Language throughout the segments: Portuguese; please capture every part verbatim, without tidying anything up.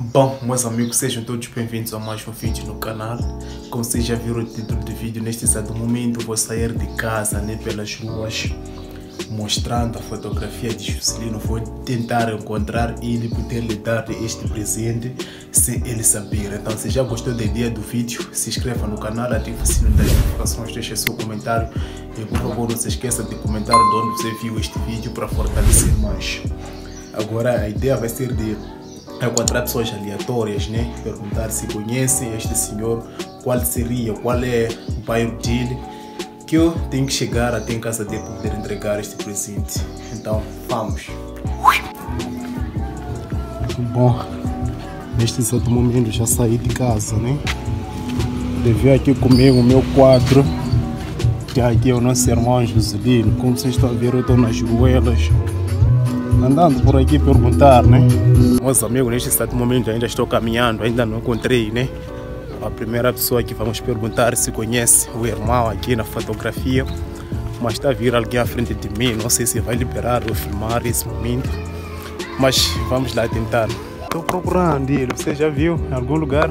Bom, meus amigos, sejam todos bem-vindos a mais um vídeo no canal. Como vocês já viram o título do vídeo, neste exato momento vou sair de casa, né, pelas ruas, mostrando a fotografia de Juscelino. Vou tentar encontrar ele, poder lhe dar este presente sem ele saber. Então, se já gostou da ideia do vídeo, se inscreva no canal, ative o sino das notificações, deixe seu comentário e, por favor, não se esqueça de comentar de onde você viu este vídeo para fortalecer mais. Agora, a ideia vai ser de encontrar pessoas aleatórias, né? Perguntar se conhecem este senhor, qual seria, qual é o bairro dele, que eu tenho que chegar até em casa dele para poder entregar este presente. Então, vamos! Bom, neste exato momento já saí de casa, né? Devia aqui comigo o meu quadro, que aqui é o nosso irmão Juscelino. Como vocês estão a ver, eu estou nas ruelas, andando por aqui perguntar, né? Meus amigos, neste exato momento ainda estou caminhando, ainda não encontrei, né? A primeira pessoa que vamos perguntar se conhece o irmão aqui na fotografia, mas está a vir alguém à frente de mim, não sei se vai liberar ou filmar esse momento, mas vamos lá tentar. Estou procurando ele, você já viu em algum lugar?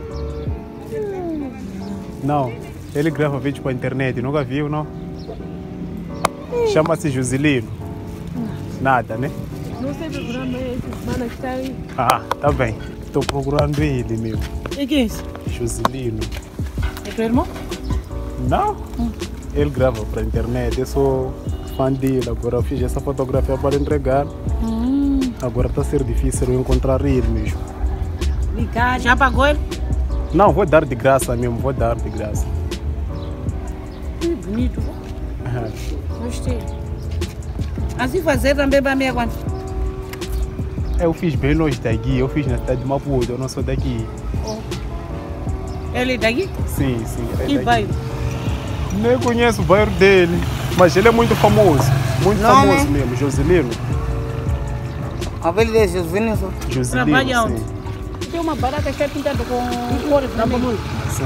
Não, ele grava vídeo para a internet, nunca viu, não? Chama-se Juscelino. Nada, né? Não sei procurando esse mano que está aí. Ah, tá bem. Estou procurando ele, meu. E que é isso? Juscelino. É teu irmão? Não. Hum. Ele grava para a internet. Eu sou fã dele. Agora eu fiz essa fotografia para entregar. Hum. Agora está a ser difícil eu encontrar ele mesmo. Ligar, já pagou ele? Não, vou dar de graça mesmo. Vou dar de graça. Que bonito. Uhum. Gostei. Assim fazer também para mim agora? Eu fiz bem longe daqui, eu fiz na cidade de Maputo, eu não sou daqui. Oh. Ele é daqui? Sim, sim. É que bairro? Nem conheço o bairro dele, mas ele é muito famoso, muito Nome? famoso mesmo, Juscelino. A velha dele, Juscelino? Juscelino, Trabalha onde? sim. Tem uma barata que é pintada com cores também. Sim.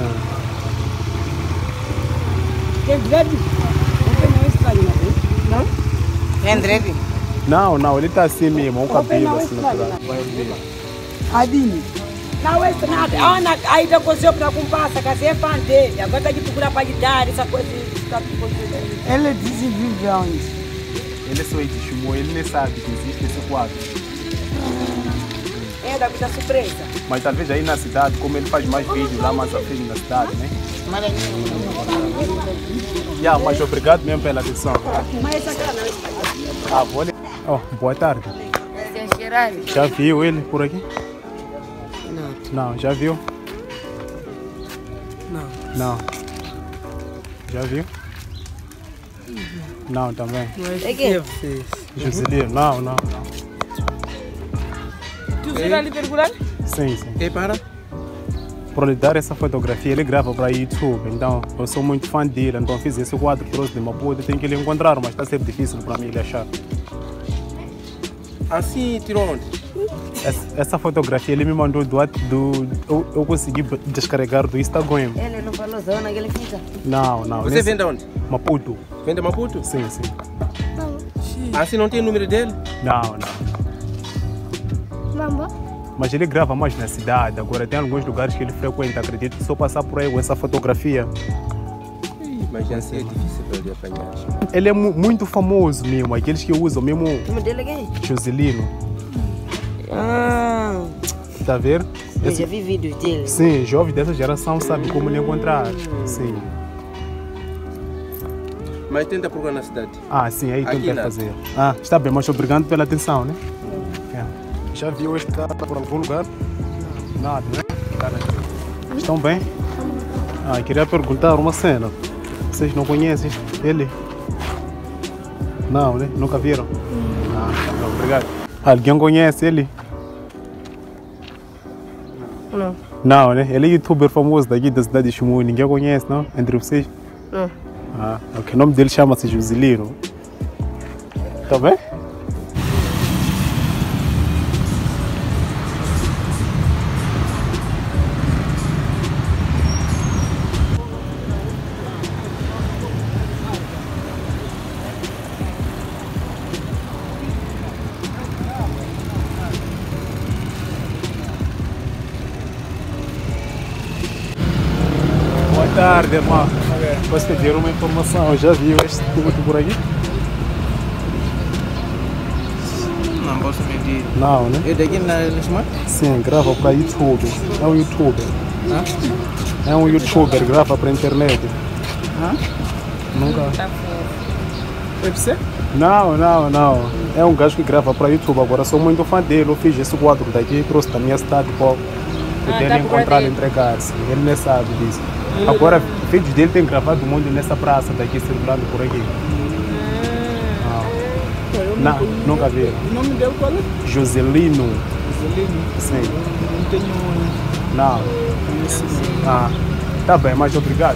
Que é verde? Não tem estranho, não? É André? Não, não, ele tá assim mesmo, um cabelo assim natural. Adini. Não é nada. Ana ainda conseguiu para comprar, que é fã dele. Agora está de procurar para lhe dar essa coisa. Ele disse vive onde? Ele só chamou, ele nem sabe que existe esse quadro. É da vida surpresa. Mas talvez aí na cidade, como ele faz mais vídeos lá mais à frente na cidade, né? Yeah, mas obrigado mesmo pela atenção. Mas essa cara não é. Ah, vou ali. Oh, boa tarde. Já viu ele por aqui? Não. Não, já viu? Não. Não. Já viu? Não, também. É que? Juscelino, não, não. Tu viu ali perguntar? Sim, sim. E para? Por lhe dar essa fotografia, ele grava para YouTube, então eu sou muito fã dele, então fiz esse quadro, trouxe de Maputo, tenho que ele encontrar, mas está sempre difícil para mim ele achar. Assim, tirou onde? Essa, essa fotografia ele me mandou do, do eu, eu consegui descarregar do Instagram. Ele não falou zona que ele fica. Não, não. Você nesse... vem de onde? Maputo. Vem de Maputo? Sim, sim. Assim não tem o número dele? Não, não. Mambo? Mas ele grava mais na cidade, agora tem alguns lugares que ele frequenta, acredito que só passar por aí com essa fotografia. Mas já sei, é difícil para ele apanhar. Ele é mu muito famoso mesmo, aqueles que usam mesmo O nome dele é quem? Juscelino. Ah, Tá vendo? eu já vi vídeos dele. Sim, jovens dessa geração sabem como lhe encontrar. Sim. Mas tenta procurar na cidade. Ah, sim, aí Aqui tenta nada. fazer. Ah, está bem, mas obrigado pela atenção, né? É. Já viu este cara por algum lugar? Nada, né? Cara, estão bem? Ah, queria perguntar uma cena. Vocês não conhecem ele? Não, né? Nunca viram? Ah, tá bom, obrigado. Alguém conhece ele? Não. Não, né? Ele é youtuber famoso daqui da cidade de Chumui. Ninguém conhece, não? Entre vocês? Não. Ah, ok. O nome dele chama-se Juscelino. Tá bem? tarde, irmão. Posso pedir uma informação? Já viu este tudo por aqui? Não posso medir. Não, né? É daqui na Lisboa? Sim, grava para YouTube. É um youtuber. Hã? É um youtuber, grava para internet. Hã? Nunca. Foi você? Não, não, não. É um gajo que grava para YouTube. Agora sou muito fã dele. Eu fiz esse quadro daqui, trouxe da minha cidade para poder tá encontrar e por entregar-se. Ele nem sabe disso. Agora, vídeos dele tem gravado muito nessa praça daqui, circulando por aqui. Não, nunca vi. O nome dele qual é? Joselino. Joselino. Sim. Não tenho Não. conhecimento. Ah, tá bem, mas obrigado.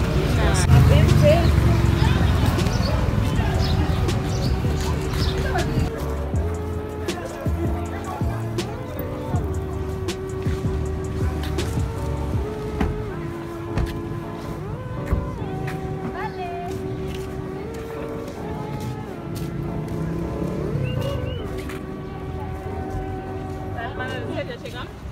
Mas você já chegamos?